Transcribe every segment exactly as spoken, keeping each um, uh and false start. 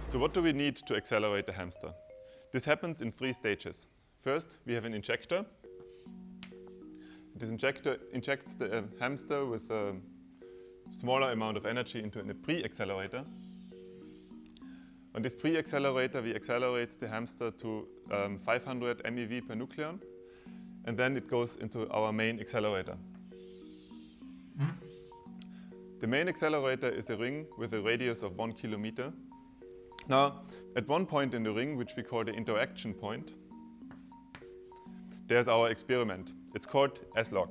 So what do we need to accelerate the hamster? This happens in three stages. First, we have an injector. This injector injects the uh, hamster with a smaller amount of energy into a pre-accelerator. On this pre-accelerator, we accelerate the hamster to um, five hundred MeV per nucleon, and then it goes into our main accelerator. The main accelerator is a ring with a radius of one kilometer. Now, at one point in the ring, which we call the interaction point, there's our experiment. It's called S log.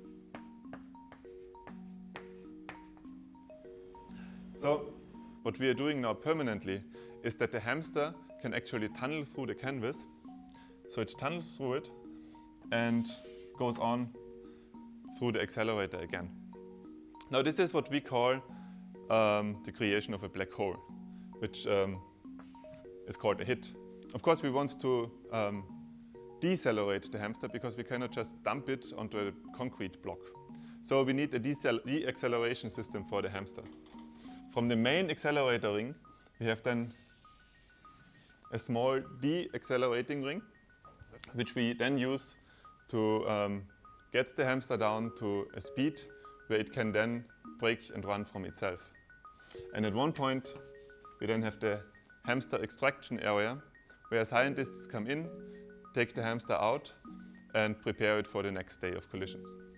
So, what we are doing now permanently is that the hamster can actually tunnel through the canvas. So it tunnels through it and goes on through the accelerator again. Now this is what we call um, the creation of a black hole, which um, is called a hit. Of course, we want to um, decelerate the hamster because we cannot just dump it onto a concrete block. So we need a de-acceleration system for the hamster. From the main accelerator ring, we have then a small de-accelerating ring, which we then use to um, get the hamster down to a speed where it can then break and run from itself. And at one point, we then have the hamster extraction area, where scientists come in, take the hamster out, and prepare it for the next day of collisions.